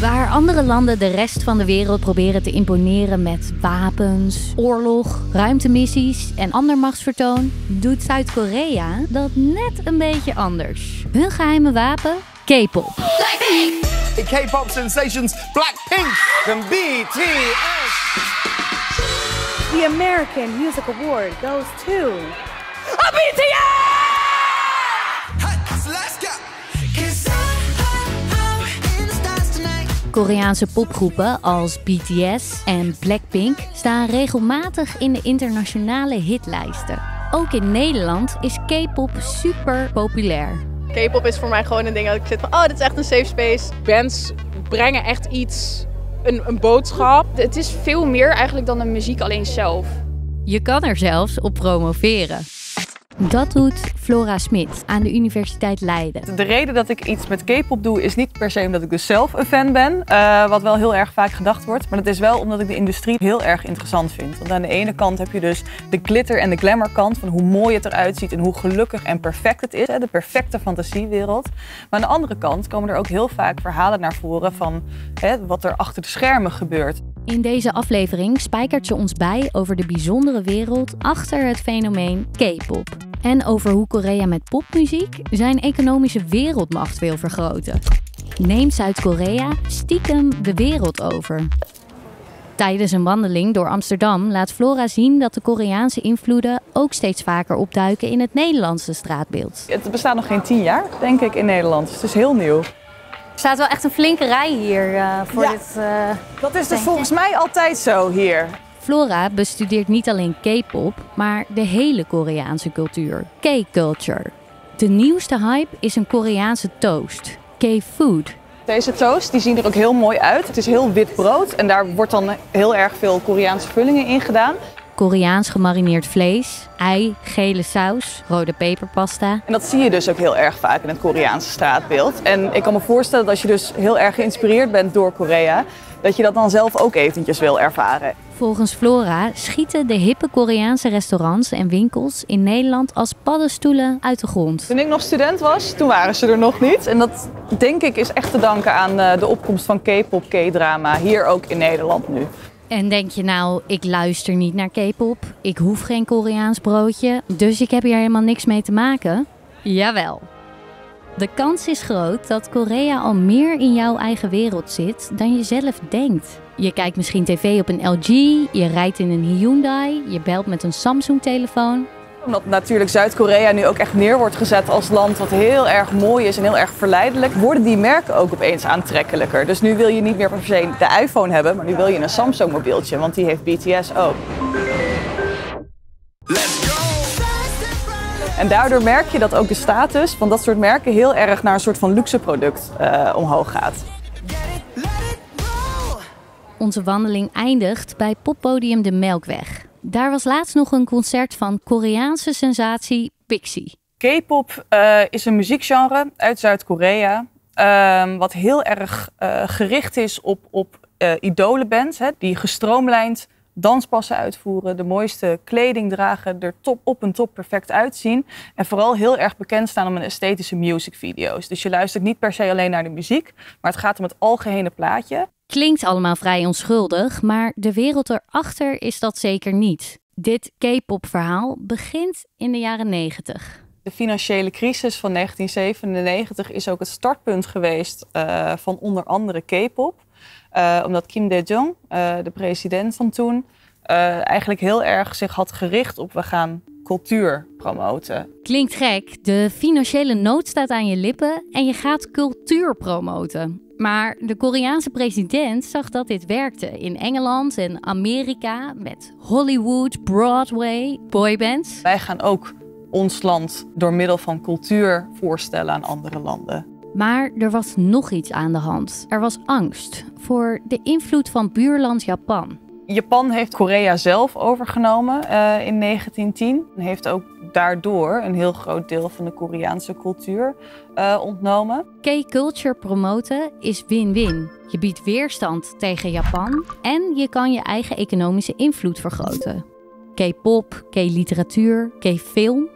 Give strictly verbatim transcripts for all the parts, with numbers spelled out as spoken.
Waar andere landen de rest van de wereld proberen te imponeren met wapens, oorlog, ruimtemissies en ander machtsvertoon, doet Zuid-Korea dat net een beetje anders. Hun geheime wapen? K-pop. K-pop sensations Blackpink and B T S. The American Music Award goes to B T S! Koreaanse popgroepen als B T S en Blackpink staan regelmatig in de internationale hitlijsten. Ook in Nederland is K-pop super populair. K-pop is voor mij gewoon een ding dat ik zit van, oh, dit is echt een safe space. Bands brengen echt iets, een, een boodschap. Het is veel meer eigenlijk dan de muziek alleen zelf. Je kan er zelfs op promoveren. Dat doet Flora Smit aan de Universiteit Leiden. De reden dat ik iets met K-pop doe is niet per se omdat ik dus zelf een fan ben, uh, wat wel heel erg vaak gedacht wordt. Maar dat is wel omdat ik de industrie heel erg interessant vind. Want aan de ene kant heb je dus de glitter en de glamour kant van hoe mooi het eruit ziet en hoe gelukkig en perfect het is. Hè, de perfecte fantasiewereld. Maar aan de andere kant komen er ook heel vaak verhalen naar voren van hè, wat er achter de schermen gebeurt. In deze aflevering spijkert ze ons bij over de bijzondere wereld achter het fenomeen K-pop. En over hoe Korea met popmuziek zijn economische wereldmacht wil vergroten. Neemt Zuid-Korea stiekem de wereld over? Tijdens een wandeling door Amsterdam laat Flora zien dat de Koreaanse invloeden ook steeds vaker opduiken in het Nederlandse straatbeeld. Het bestaat nog geen tien jaar, denk ik, in Nederland. Dus het is heel nieuw. Er staat wel echt een flinke rij hier uh, voor ja, dit... Uh, dat is dus volgens mij altijd zo hier. Flora bestudeert niet alleen K-pop, maar de hele Koreaanse cultuur. K-culture. De nieuwste hype is een Koreaanse toast. K-food. Deze toast die zien er ook heel mooi uit. Het is heel wit brood en daar wordt dan heel erg veel Koreaanse vullingen in gedaan. Koreaans gemarineerd vlees, ei, gele saus, rode peperpasta. En dat zie je dus ook heel erg vaak in het Koreaanse straatbeeld. En ik kan me voorstellen dat als je dus heel erg geïnspireerd bent door Korea, dat je dat dan zelf ook eventjes wil ervaren. Volgens Flora schieten de hippe Koreaanse restaurants en winkels in Nederland als paddenstoelen uit de grond. Toen ik nog student was, toen waren ze er nog niet. En dat denk ik is echt te danken aan de opkomst van K-pop, K-drama, hier ook in Nederland nu. En denk je nou, ik luister niet naar K-pop, ik hoef geen Koreaans broodje, dus ik heb hier helemaal niks mee te maken? Jawel. De kans is groot dat Korea al meer in jouw eigen wereld zit dan je zelf denkt. Je kijkt misschien tv op een L G, je rijdt in een Hyundai, je belt met een Samsung-telefoon. Omdat natuurlijk Zuid-Korea nu ook echt neer wordt gezet als land wat heel erg mooi is en heel erg verleidelijk, worden die merken ook opeens aantrekkelijker. Dus nu wil je niet meer per se de iPhone hebben, maar nu wil je een Samsung mobieltje, want die heeft B T S ook. En daardoor merk je dat ook de status van dat soort merken heel erg naar een soort van luxe product uh, omhoog gaat. Onze wandeling eindigt bij poppodium De Melkweg. Daar was laatst nog een concert van Koreaanse sensatie Pixie. K-pop uh, is een muziekgenre uit Zuid-Korea, uh, wat heel erg uh, gericht is op, op uh, idolenbands, hè, die gestroomlijnd danspassen uitvoeren, de mooiste kleding dragen, er top op en top perfect uitzien. En vooral heel erg bekend staan om een esthetische musicvideo's. Dus je luistert niet per se alleen naar de muziek, maar het gaat om het algehele plaatje. Klinkt allemaal vrij onschuldig, maar de wereld erachter is dat zeker niet. Dit K-pop verhaal begint in de jaren negentig. De financiële crisis van negentien zevenennegentig is ook het startpunt geweest uh, van onder andere K-pop. Uh, omdat Kim Dae-jung, uh, de president van toen, uh, eigenlijk heel erg zich had gericht op we gaan cultuur promoten. Klinkt gek, de financiële nood staat aan je lippen en je gaat cultuur promoten. Maar de Koreaanse president zag dat dit werkte in Engeland en Amerika met Hollywood, Broadway, boybands. Wij gaan ook ons land door middel van cultuur voorstellen aan andere landen. Maar er was nog iets aan de hand. Er was angst voor de invloed van buurland Japan. Japan heeft Korea zelf overgenomen uh, in negentien tien. En heeft ook daardoor een heel groot deel van de Koreaanse cultuur uh, ontnomen. K-culture promoten is win-win. Je biedt weerstand tegen Japan en je kan je eigen economische invloed vergroten. K-pop, K-literatuur, K-film.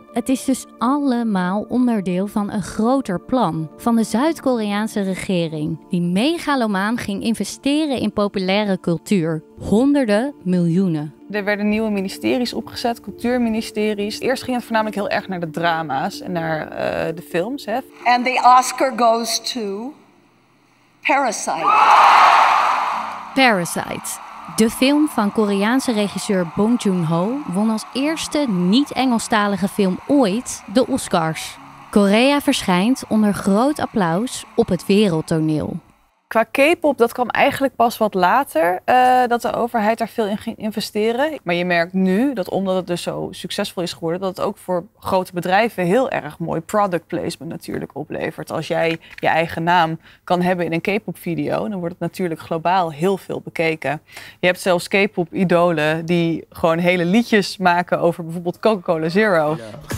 Het is dus allemaal onderdeel van een groter plan van de Zuid-Koreaanse regering, die megalomaan ging investeren in populaire cultuur. Honderden miljoenen. Er werden nieuwe ministeries opgezet, cultuurministeries. Eerst ging het voornamelijk heel erg naar de drama's en naar uh, de films. Hè. And the Oscar goes to Parasite. Parasite. De film van Koreaanse regisseur Bong Joon-ho won als eerste niet-Engelstalige film ooit de Oscars. Korea verschijnt onder groot applaus op het wereldtoneel. Qua K-pop, dat kwam eigenlijk pas wat later, uh, dat de overheid daar veel in ging investeren. Maar je merkt nu dat omdat het dus zo succesvol is geworden, dat het ook voor grote bedrijven heel erg mooi product placement natuurlijk oplevert. Als jij je eigen naam kan hebben in een K-pop video, dan wordt het natuurlijk globaal heel veel bekeken. Je hebt zelfs K-pop idolen die gewoon hele liedjes maken over bijvoorbeeld Coca-Cola Zero. Ja.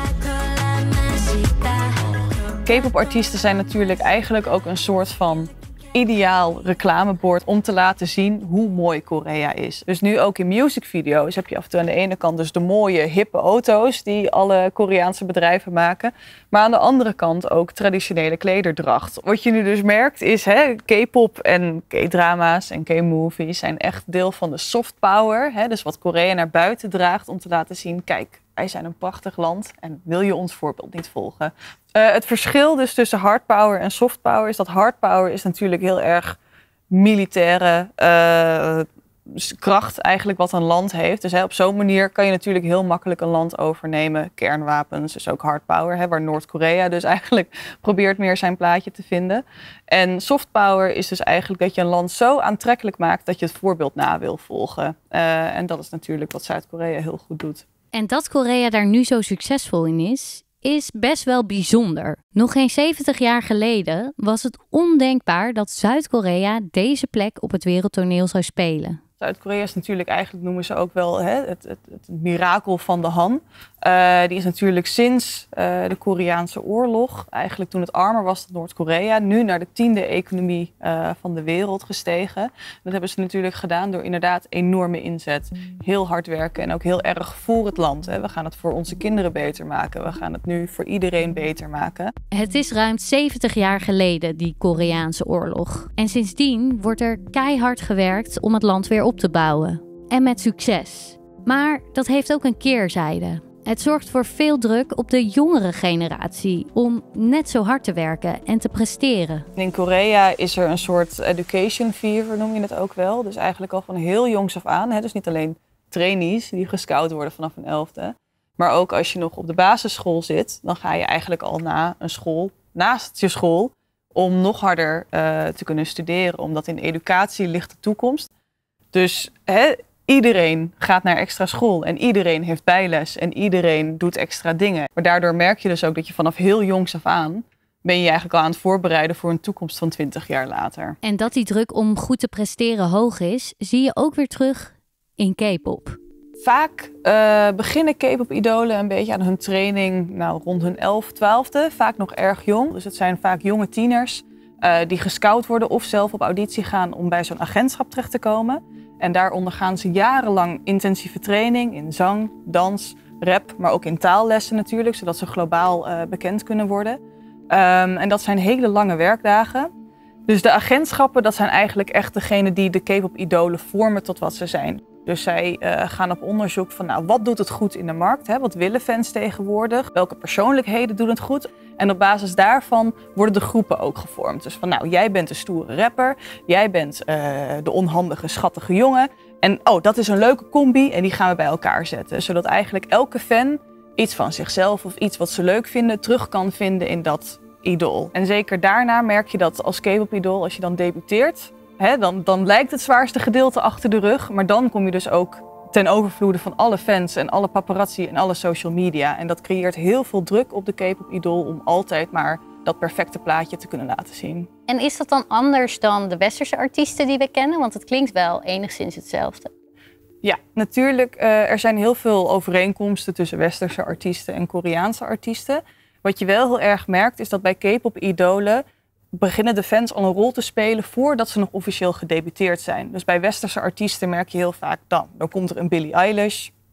K-pop artiesten zijn natuurlijk eigenlijk ook een soort van ideaal reclamebord om te laten zien hoe mooi Korea is. Dus nu ook in musicvideo's heb je af en toe aan de ene kant dus de mooie hippe auto's die alle Koreaanse bedrijven maken. Maar aan de andere kant ook traditionele klederdracht. Wat je nu dus merkt is, hè, K-pop en K-drama's en K-movies zijn echt deel van de soft power. Hè, dus wat Korea naar buiten draagt om te laten zien, kijk, wij zijn een prachtig land en wil je ons voorbeeld niet volgen? Uh, het verschil dus tussen hard power en soft power is dat hard power is natuurlijk heel erg militaire uh, kracht eigenlijk wat een land heeft. Dus hè, op zo'n manier kan je natuurlijk heel makkelijk een land overnemen. Kernwapens is ook hard power, hè, waar Noord-Korea dus eigenlijk probeert meer zijn plaatje te vinden. En soft power is dus eigenlijk dat je een land zo aantrekkelijk maakt dat je het voorbeeld na wil volgen. Uh, en dat is natuurlijk wat Zuid-Korea heel goed doet. En dat Korea daar nu zo succesvol in is, is best wel bijzonder. Nog geen zeventig jaar geleden was het ondenkbaar dat Zuid-Korea deze plek op het wereldtoneel zou spelen. Zuid-Korea is natuurlijk, eigenlijk noemen ze ook wel hè, het, het, het mirakel van de Han. Uh, die is natuurlijk sinds uh, de Koreaanse oorlog, eigenlijk toen het armer was dan Noord-Korea, nu naar de tiende economie uh, van de wereld gestegen. Dat hebben ze natuurlijk gedaan door inderdaad enorme inzet. Heel hard werken en ook heel erg voor het land. Hè. We gaan het voor onze kinderen beter maken. We gaan het nu voor iedereen beter maken. Het is ruim zeventig jaar geleden, die Koreaanse oorlog. En sindsdien wordt er keihard gewerkt om het land weer op te bouwen. En met succes. Maar dat heeft ook een keerzijde. Het zorgt voor veel druk op de jongere generatie om net zo hard te werken en te presteren. In Korea is er een soort education fever, noem je het ook wel. Dus eigenlijk al van heel jongs af aan. Hè? Dus niet alleen trainees die gescout worden vanaf een elfde. Maar ook als je nog op de basisschool zit, dan ga je eigenlijk al na een school, naast je school, om nog harder uh, te kunnen studeren. Omdat in educatie ligt de toekomst. Dus hè, iedereen gaat naar extra school en iedereen heeft bijles en iedereen doet extra dingen. Maar daardoor merk je dus ook dat je vanaf heel jongs af aan ben je eigenlijk al aan het voorbereiden voor een toekomst van twintig jaar later. En dat die druk om goed te presteren hoog is, zie je ook weer terug in K-pop. Vaak uh, beginnen K-pop-idolen een beetje aan hun training nou, rond hun elf, twaalfde, vaak nog erg jong. Dus het zijn vaak jonge tieners uh, die gescout worden of zelf op auditie gaan om bij zo'n agentschap terecht te komen. En daar ondergaan ze jarenlang intensieve training in zang, dans, rap, maar ook in taallessen natuurlijk, zodat ze globaal uh, bekend kunnen worden. Um, en dat zijn hele lange werkdagen. Dus de agentschappen, dat zijn eigenlijk echt degene die de K-pop-idolen vormen tot wat ze zijn. Dus zij uh, gaan op onderzoek van, nou, wat doet het goed in de markt? Hè? Wat willen fans tegenwoordig? Welke persoonlijkheden doen het goed? En op basis daarvan worden de groepen ook gevormd. Dus van, nou, jij bent de stoere rapper. Jij bent uh, de onhandige, schattige jongen. En oh, dat is een leuke combi en die gaan we bij elkaar zetten. Zodat eigenlijk elke fan iets van zichzelf of iets wat ze leuk vinden terug kan vinden in dat idool. En zeker daarna merk je dat als K-pop-idool, als je dan debuteert, hè, dan, dan lijkt het zwaarste gedeelte achter de rug. Maar dan kom je dus ook ten overvloede van alle fans en alle paparazzi en alle social media. En dat creëert heel veel druk op de K-pop-idool om altijd maar dat perfecte plaatje te kunnen laten zien. En is dat dan anders dan de westerse artiesten die we kennen? Want het klinkt wel enigszins hetzelfde. Ja, natuurlijk. Uh, er zijn heel veel overeenkomsten tussen westerse artiesten en Koreaanse artiesten. Wat je wel heel erg merkt is dat bij K-pop-idolen beginnen de fans al een rol te spelen voordat ze nog officieel gedebuteerd zijn. Dus bij westerse artiesten merk je heel vaak dan. Dan komt er een Billie Eilish,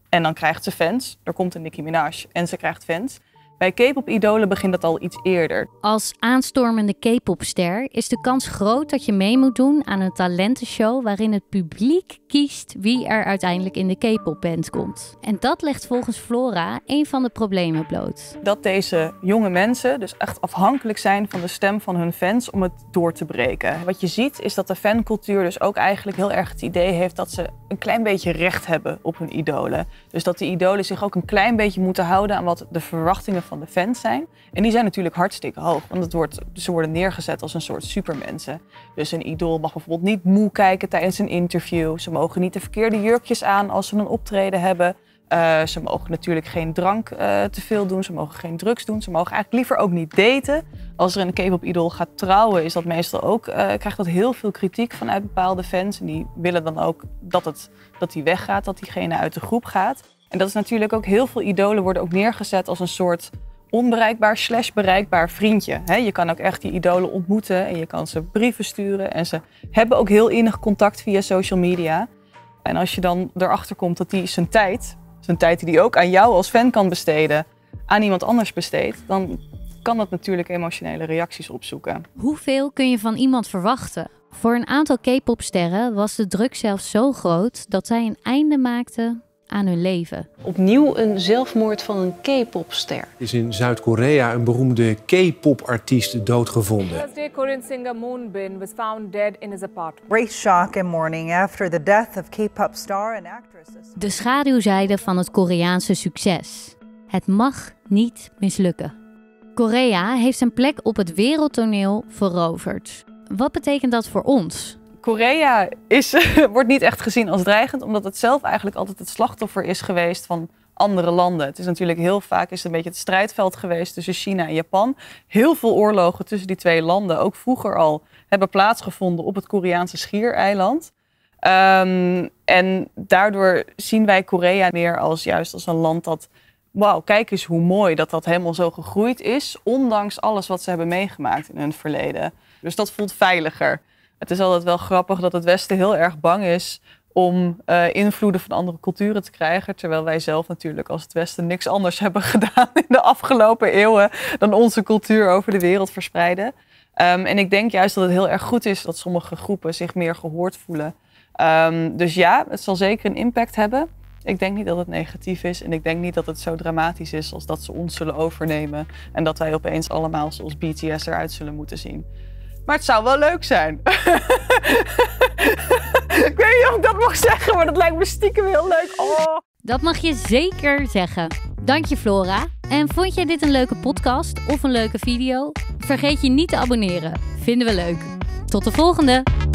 En dan krijgt ze fans. Er komt een Nicki Minaj en ze krijgt fans. Bij K-pop-idolen begint dat al iets eerder. Als aanstormende K-popster is de kans groot dat je mee moet doen aan een talentenshow waarin het publiek kiest wie er uiteindelijk in de K-popband komt. En dat legt volgens Flora een van de problemen bloot. Dat deze jonge mensen dus echt afhankelijk zijn van de stem van hun fans om het door te breken. Wat je ziet is dat de fancultuur dus ook eigenlijk heel erg het idee heeft dat ze een klein beetje recht hebben op hun idolen. Dus dat de idolen zich ook een klein beetje moeten houden aan wat de verwachtingen van de fans zijn. En die zijn natuurlijk hartstikke hoog, want het wordt, ze worden neergezet als een soort supermensen. Dus een idool mag bijvoorbeeld niet moe kijken tijdens een interview. Ze mogen niet de verkeerde jurkjes aan als ze een optreden hebben. Uh, ze mogen natuurlijk geen drank uh, te veel doen. Ze mogen geen drugs doen. Ze mogen eigenlijk liever ook niet daten. Als er een K-pop-idool gaat trouwen, is dat meestal ook, uh, krijgt dat heel veel kritiek vanuit bepaalde fans. En die willen dan ook dat, het, dat die weggaat, dat diegene uit de groep gaat. En dat is natuurlijk ook, heel veel idolen worden ook neergezet als een soort onbereikbaar slash bereikbaar vriendje. He, je kan ook echt die idolen ontmoeten en je kan ze brieven sturen. En ze hebben ook heel innig contact via social media. En als je dan erachter komt dat die zijn tijd, zijn tijd die hij ook aan jou als fan kan besteden, aan iemand anders besteedt, dan kan dat natuurlijk emotionele reacties opzoeken. Hoeveel kun je van iemand verwachten? Voor een aantal K-popsterren was de druk zelfs zo groot dat zij een einde maakten aan hun leven. Opnieuw een zelfmoord van een K-popster. Er is in Zuid-Korea een beroemde K-pop-artiest doodgevonden. Thursday, Korean singer Moonbin was found dead in his apartment. Great shock and mourning after the death of K-pop star and actress. De schaduwzijde van het Koreaanse succes. Het mag niet mislukken. Korea heeft zijn plek op het wereldtoneel veroverd. Wat betekent dat voor ons? Korea is, wordt niet echt gezien als dreigend, omdat het zelf eigenlijk altijd het slachtoffer is geweest van andere landen. Het is natuurlijk heel vaak is het een beetje het strijdveld geweest tussen China en Japan. Heel veel oorlogen tussen die twee landen, ook vroeger al, hebben plaatsgevonden op het Koreaanse schiereiland. Um, en daardoor zien wij Korea meer als juist als een land dat, wauw, kijk eens hoe mooi dat dat helemaal zo gegroeid is, ondanks alles wat ze hebben meegemaakt in hun verleden. Dus dat voelt veiliger. Het is altijd wel grappig dat het Westen heel erg bang is om uh, invloeden van andere culturen te krijgen. Terwijl wij zelf natuurlijk als het Westen niks anders hebben gedaan in de afgelopen eeuwen dan onze cultuur over de wereld verspreiden. Um, en ik denk juist dat het heel erg goed is dat sommige groepen zich meer gehoord voelen. Um, dus ja, het zal zeker een impact hebben. Ik denk niet dat het negatief is en ik denk niet dat het zo dramatisch is als dat ze ons zullen overnemen. En dat wij opeens allemaal zoals B T S eruit zullen moeten zien. Maar het zou wel leuk zijn. Ik weet niet of ik dat mag zeggen, maar dat lijkt me stiekem heel leuk. Oh. Dat mag je zeker zeggen. Dank je, Flora. En vond jij dit een leuke podcast of een leuke video? Vergeet je niet te abonneren. Vinden we leuk. Tot de volgende!